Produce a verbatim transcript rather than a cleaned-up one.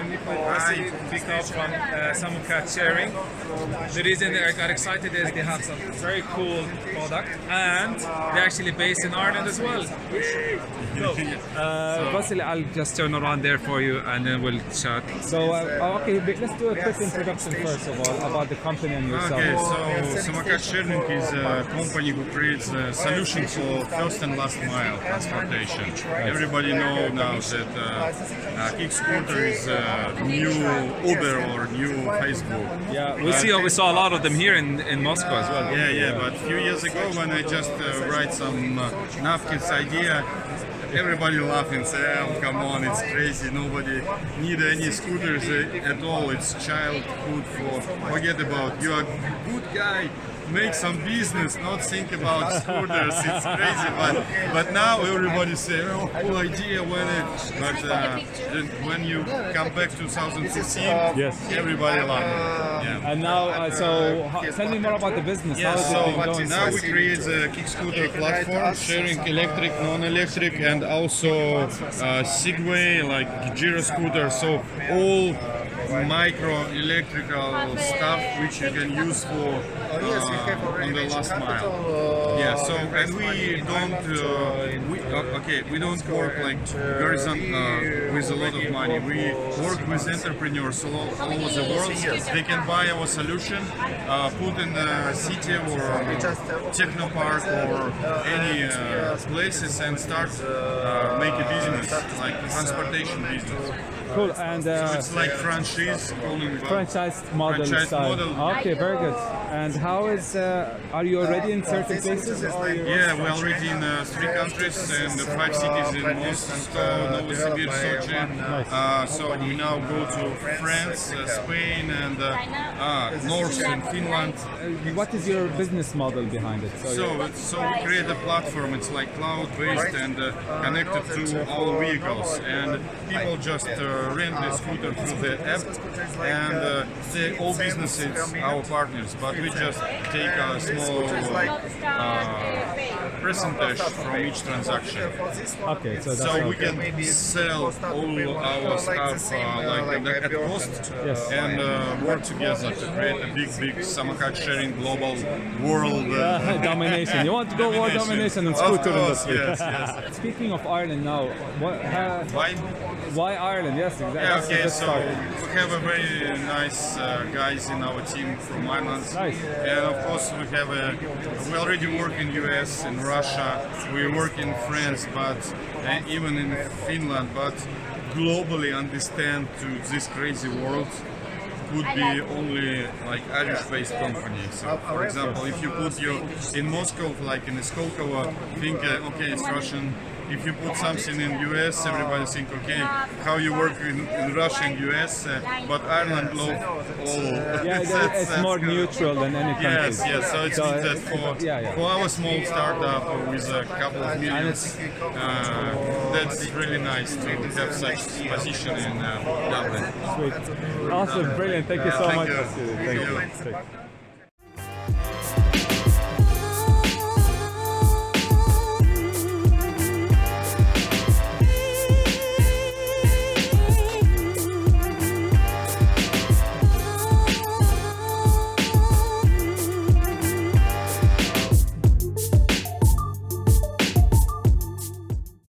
I picked up from uh, Samocat Sharing. The reason I got excited is they have some very cool product, and they're actually based in Ireland as well. So, uh, Vasily, I'll just turn around there for you and then we'll chat. So, uh, okay, let's do a quick introduction first of all about the company and yourself. Okay, so Samocat Sharing is a company who creates a solution for first and last mile transportation. Right. Everybody knows now that uh, uh, kick scooter is uh, new Uber or new Facebook. Yeah, we see. We saw a lot of them here in in Moscow as well. Yeah, yeah. But a few years ago, when I just uh, write some uh, napkins idea, everybody laughing, say, oh, come on, it's crazy, nobody need any scooters at all, it's childhood for, forget about, you are a good guy, make some business, not think about scooters, it's crazy, but but now everybody say, oh, cool idea, when it, but uh, when you come back to two thousand sixteen, yes, everybody loved it. Yeah. And now, uh, so how, tell me more about the business. Yeah, How is so it been going? now we create a kick scooter platform, sharing electric, non-electric, and also uh, Segway, like Giro scooter, so all micro electrical stuff which you can use for uh, on the last mile. Yeah, so and we don't uh, we, uh, okay we don't work like horizontal uh, with a lot of money. We work with entrepreneurs all, all over the world. They can buy our solution, uh, put in a city or techno park or any uh, places and start uh, make a business like transportation business. Cool, and uh, so it's like franchise, franchise model franchise style. Model. Okay, very good. And how is? Uh, are you already in certain places? Or yeah, we're already in uh, three countries and five cities in Moscow, Novosibirsk, Sochi. Nice. Uh, so we now go to France, uh, Spain, and uh, uh, North in Finland. Uh, what is your business model behind it? So, so, so we create a platform. It's like cloud-based and uh, connected to all vehicles, and people just uh, rent the scooter through the app, and uh, the, all businesses our partners, but we just take a small uh, percentage from each transaction. Okay, so, that's so we okay. can sell all our stuff uh, like at cost, yes, and uh, work together to create a big, big Samocat Sharing global world uh, domination. You want to go world domination and scooter industry? Yes, yes. Speaking of Ireland now, what, uh, why? Why Ireland? Yes, exactly. Yeah, okay, so start. we have a very nice uh, guys in our team from Ireland. Nice. And of course we have a, we already work in U S, in Russia, we work in France, but uh, even in Finland, but globally understand to this crazy world could be only like Irish-based company. So, for example, if you put your in Moscow, like in Skolkovo, think uh, okay, it's Russian. If you put something in U S, everybody think, okay, how you work in, in Russia and U S, uh, but Ireland love all. Yeah, it's, that's, it's that's more good. Neutral than any country. Yes, yes. So it's so means that for yeah, yeah. for our small startup with a couple of millions, uh, that's really nice to have such position in uh, Dublin. Sweet, awesome, brilliant. Thank you so Thank much. you. Thank you. Thank you.